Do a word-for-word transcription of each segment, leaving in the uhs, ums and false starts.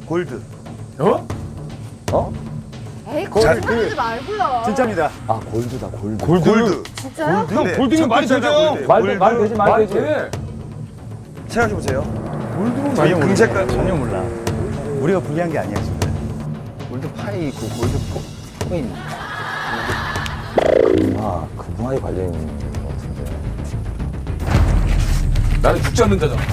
골드. 어? 어? 에이, 거짓말하지 말고요. 진짜입니다. 아, 골드다, 골드. 골드. 골드. 진짜요? 골드. 형, 네. 골드면 말이 되죠? 말, 말 되지, 말 되지. 생각해보세요. 골드면 저희 말이 금색깔 전혀 몰라. 우리가 불리한 게 아니야, 지금. 골드 파이 있고, 골드 포, 코인. 금화, 금화에 관련있는 것 같은데. 나는 죽지 않는 자잖아.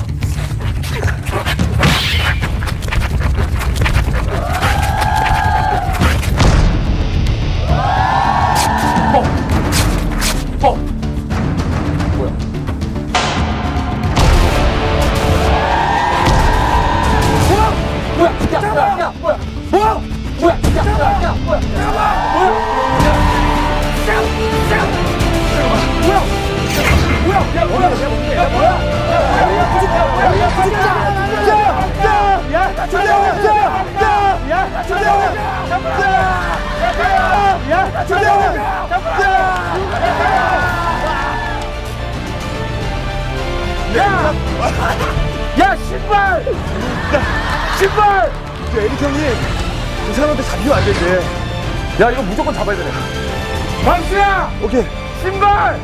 어! 어! 뭐야? 뭐야? 뭐야? 야, 야, 야, 뭐야? 뭐야? 뭐야? 야, 야, 야, 뭐야? 잠깐만! 뭐야? 잠깐! 잠깐! 잠깐만! 뭐야? 뭐야? 야, 뭐야? 야, 뭐야? 야, 뭐야? 야, 뭐야? 야, 진짜! 야! 야! 진짜! 야! 야! 진짜! 야! 진짜! 야! 야, 신발! 신발! 야, 에릭 형님, 저 사람한테 잡히면 안 되지. 야, 이거 무조건 잡아야 되네. 방수야! 오케이. 신발!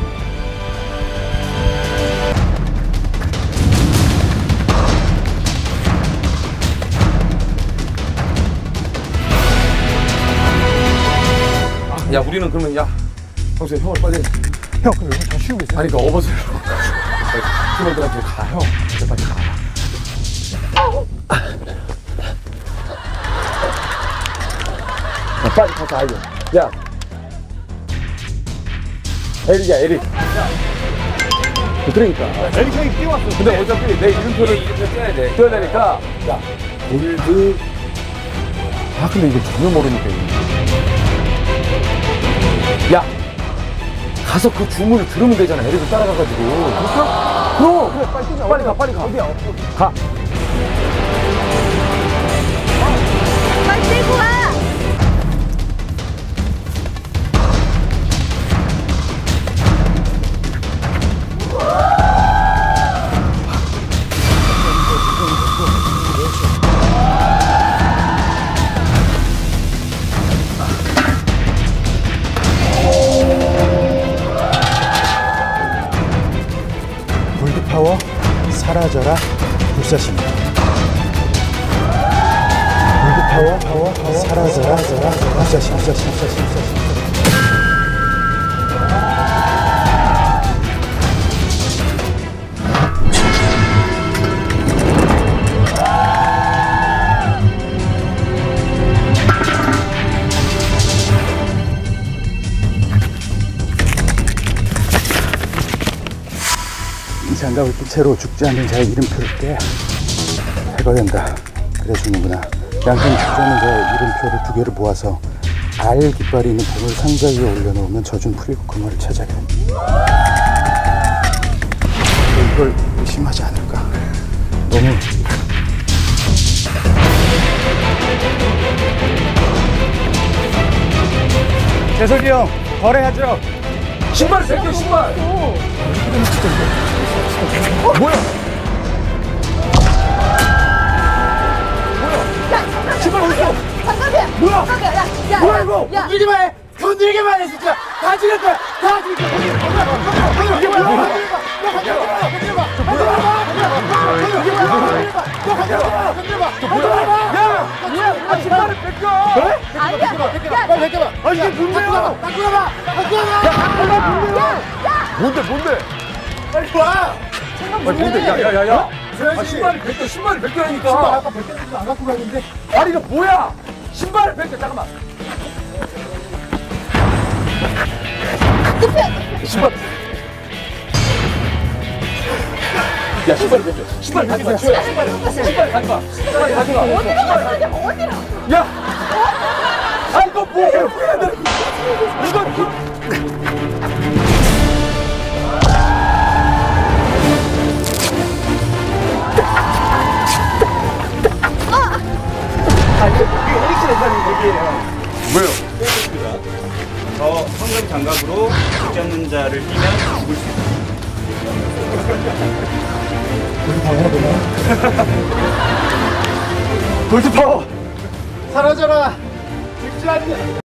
야, 우리는 그러면 야, 형수야, 형을 빨리. 형, 그럼 여기 다 쉬고 계세요. 아니, 그 업어서요. 팀원들한테 가, 형. 이제 빨리 가. 야, 빨리 가서 알려. 야. 에릭이야, 에릭. 그러니까. 에릭 형이 뛰어왔어. 근데 어차피 내 이름표를 이름표 떼야 돼. 떼야 되니까. 야, 골드. 아, 근데 이게 전혀 모르니까. 야, 가서 그 주문을 들으면 되잖아. 에릭을 따라가가지고. 그럴까? 그럼. 그래, 빨리 뛰자. 빨리 가, 빨리 가. 어디야? 가. 빨리 들고 와. 골드파워, 사라져라, 불사십니다. 골드파워, 파워, 파워, 사라져라, 불사십, 불사십, 불사십, 불사십. 장갑을 낀 채로 죽지 않는 자의 이름표를 떼야 해가 된다. 그래 주는구나. 양손 죽지 않는 자의 이름표를 두 개를 모아서 알 깃발이 있는 봉을 상자 위에 올려놓으면 저준 풀리고 금화를 찾아야 돼. 이걸 의심하지 않을까? 너무 재석이 형 거래하죠. 신발 벗겨, 신발! 어, 뭐야? 야, 신발 어딨어? 장갑이야. 뭐야? 장갑이야. 야, 야, 뭐야, 이거? 야, 건드리기만 해! 건드리기만 해, 진짜! 다 죽일 거야! 다 죽일 거야! 이게 뭐야? 건드려봐! 건드려봐! 건드려봐! 야! 아, 신발을 벗겨! 그래? 아니야. 야, 빨리 벗겨봐! 아, 이게 뭔데요? 바꾸어봐! 바꾸어봐! 야, 바꾸어봐! 야, 야. 뭔데, 뭔데? 빨리 와! 아니, 뭔데? 야, 야, 야, 야! 아, 신발을 벗겨, 신발을 벗겨라니까! 신발 아까 벗겼는데 안 갖고 갔는데? 아니, 이거 뭐야! 신발을 벗겨, 잠깐만! 신발! 야, 신발 벗겨! 신발 가져가! 신발, 신발 가져가! 신발 가져가! 어디로 가냐? 어디로? 야! 아, 이거 뭐예요? 이거, 뭐예요? 저 황금 장갑으로 죽지 않는 자를 끼면 죽을 수 있다. 골드파워 사라져라. 죽지 않는